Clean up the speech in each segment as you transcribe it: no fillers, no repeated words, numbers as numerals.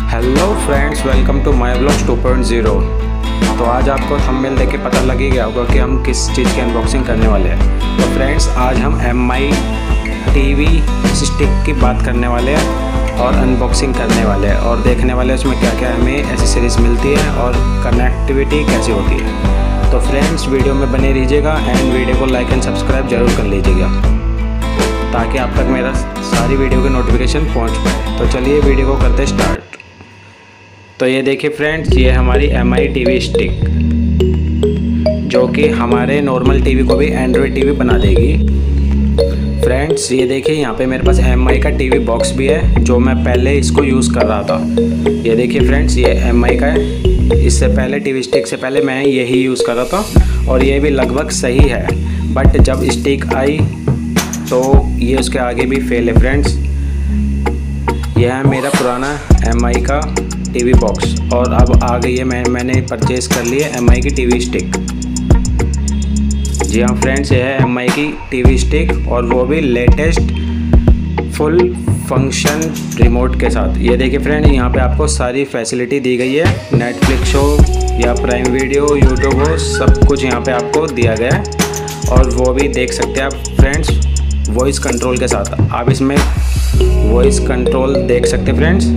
Hello friends, welcome to my blogs 2.0। तो आज आपको थंबनेल देख के पता लग ही गया होगा कि हम किस चीज़ की अनबॉक्सिंग करने वाले हैं। तो फ्रेंड्स, आज हम MI TV स्टिक की बात करने वाले हैं और अनबॉक्सिंग करने वाले हैं और देखने वाले हैं उसमें क्या क्या हमें एसेसरीज़ मिलती है और कनेक्टिविटी कैसी होती है। तो फ्रेंड्स, वीडियो में बने रहिएगा एंड वीडियो को लाइक एंड सब्सक्राइब जरूर कर लीजिएगा ताकि आप तक मेरा सारी वीडियो की नोटिफिकेशन पहुंच पाए। तो चलिए वीडियो को करते स्टार्ट। तो ये देखिए फ्रेंड्स, ये हमारी MI TV स्टिक जो कि हमारे नॉर्मल टीवी को भी एंड्रॉयड टीवी बना देगी। फ्रेंड्स, ये देखिए यहाँ पे मेरे पास MI का टीवी बॉक्स भी है जो मैं पहले इसको यूज़ कर रहा था। ये देखिए फ्रेंड्स, ये MI का है। इससे पहले टीवी स्टिक से पहले मैं यही यूज़ कर रहा था और ये भी लगभग सही है, बट जब स्टिक आई तो ये उसके आगे भी फेल है। फ्रेंड्स, यह है मेरा पुराना MI का टीवी बॉक्स और अब आ गई है मैंने परचेज़ कर ली है MI की टीवी स्टिक। जी हाँ फ्रेंड्स, यह है MI की टीवी स्टिक और वो भी लेटेस्ट फुल फंक्शन रिमोट के साथ। ये देखिए फ्रेंड, यहाँ पे आपको सारी फैसिलिटी दी गई है। नेटफ्लिक्स हो या प्राइम वीडियो, यूट्यूब हो, सब कुछ यहाँ पे आपको दिया गया है और वो भी देख सकते हैं आप फ्रेंड्स वॉइस कंट्रोल के साथ। आप इसमें वॉइस कंट्रोल देख सकते हैं फ्रेंड्स।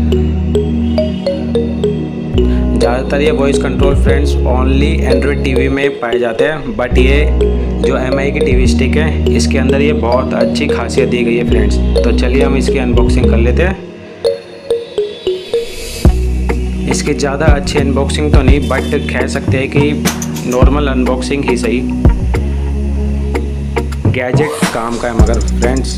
ज़्यादातर ये voice control friends only Android TV में पाए जाते हैं, बट ये जो MI की टीवी स्टिक है इसके अंदर ये बहुत अच्छी खासियत दी गई है फ्रेंड्स। तो चलिए हम इसकी अनबॉक्सिंग कर लेते हैं। इसकी ज़्यादा अच्छी अनबॉक्सिंग तो नहीं, बट कह सकते हैं कि नॉर्मल अनबॉक्सिंग ही सही। गैजेट काम का है मगर फ्रेंड्स।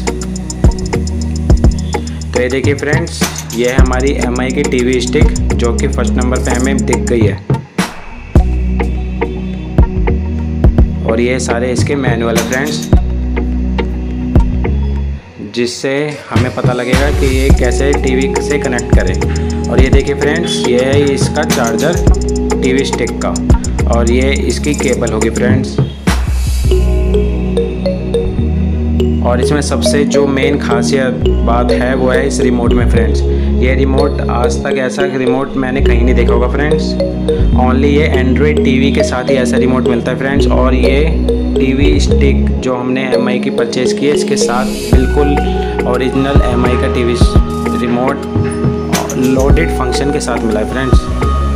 तो ये देखिए फ्रेंड्स, ये है हमारी MI की टीवी स्टिक जो कि फर्स्ट नंबर पे हमें दिख गई है और ये सारे इसके मैनुअल है फ्रेंड्स, जिससे हमें पता लगेगा कि ये कैसे टीवी से कनेक्ट करें। और ये देखिए फ्रेंड्स, ये है इसका चार्जर टीवी स्टिक का और ये इसकी केबल होगी फ्रेंड्स। और इसमें सबसे जो मेन खासियत बात है वो है इस रिमोट में फ्रेंड्स। ये रिमोट आज तक ऐसा रिमोट मैंने कहीं नहीं देखा होगा फ्रेंड्स। ओनली ये एंड्रॉयड टीवी के साथ ही ऐसा रिमोट मिलता है फ्रेंड्स। और ये टीवी स्टिक जो हमने MI की परचेज़ की है इसके साथ बिल्कुल ओरिजिनल MI का टीवी रिमोट लोडेड फंक्शन के साथ मिला है फ्रेंड्स।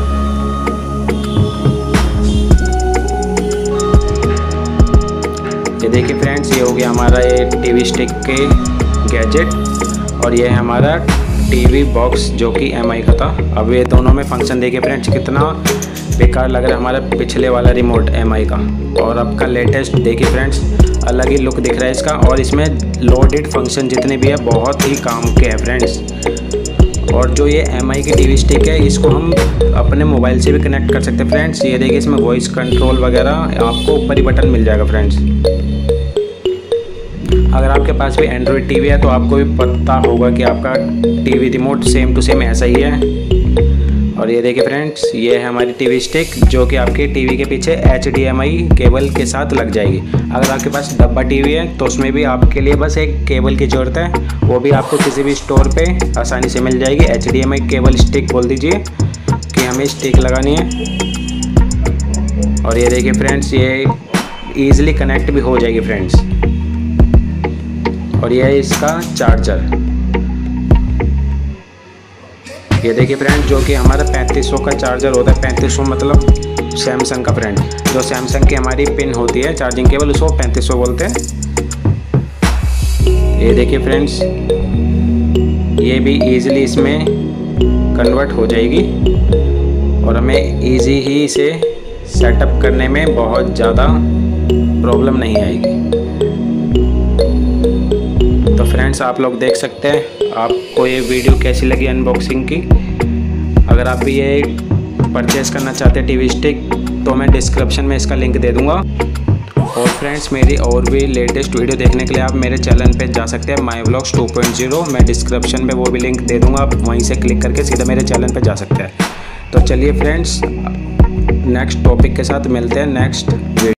ये देखिए फ्रेंड्स, ये हो गया हमारा ये टीवी स्टिक के गैजेट और ये है हमारा टीवी बॉक्स जो कि MI का था। अब ये दोनों में फंक्शन देखिए फ्रेंड्स, कितना बेकार लग रहा है हमारा पिछले वाला रिमोट MI का और अब का लेटेस्ट देखिए फ्रेंड्स, अलग ही लुक दिख रहा है इसका। और इसमें लोडेड फंक्शन जितने भी है बहुत ही काम के हैं फ्रेंड्स। और जो ये MI की टीवी स्टिक है इसको हम अपने मोबाइल से भी कनेक्ट कर सकते हैं फ्रेंड्स। ये देखिए इसमें वॉइस कंट्रोल वगैरह आपको ऊपर ही बटन मिल जाएगा फ्रेंड्स। अगर आपके पास भी एंड्रॉयड टीवी है तो आपको भी पता होगा कि आपका TV remote same to same ऐसा ही है। और ये देखिए फ्रेंड्स, ये है हमारी टीवी स्टिक जो कि आपके टीवी के पीछे HDMI केबल के साथ लग जाएगी। अगर आपके पास डब्बा टीवी है तो उसमें भी आपके लिए बस एक केबल की ज़रूरत है, वो भी आपको किसी भी स्टोर पे आसानी से मिल जाएगी। HDMI केबल स्टिक बोल दीजिए कि हमें स्टिक लगानी है। और ये देखिए फ्रेंड्स, ये ईज़िली कनेक्ट भी हो जाएगी फ्रेंड्स। और यह है इसका चार्जर। ये देखिए फ्रेंड, जो कि हमारा 3500 का चार्जर होता है। 3500 मतलब सैमसंग का फ्रेंड, जो सैमसंग की हमारी पिन होती है चार्जिंग केबल, उसको 3500 बोलते हैं। ये देखिए फ्रेंड्स, ये भी इजीली इसमें कन्वर्ट हो जाएगी और हमें इजी ही इसे सेटअप करने में बहुत ज़्यादा प्रॉब्लम नहीं आएगी। तो फ्रेंड्स, आप लोग देख सकते हैं आपको ये वीडियो कैसी लगी अनबॉक्सिंग की। अगर आप भी ये परचेज़ करना चाहते हैं टीवी स्टिक तो मैं डिस्क्रिप्शन में इसका लिंक दे दूंगा। और फ्रेंड्स, मेरी और भी लेटेस्ट वीडियो देखने के लिए आप मेरे चैनल पे जा सकते हैं माय ब्लॉग्स 2.0। मैं डिस्क्रिप्शन में वो भी लिंक दे दूंगा, आप वहीं से क्लिक करके सीधा मेरे चैनल पे जा सकते हैं। तो चलिए फ्रेंड्स, नेक्स्ट टॉपिक के साथ मिलते हैं नेक्स्ट वीडियो।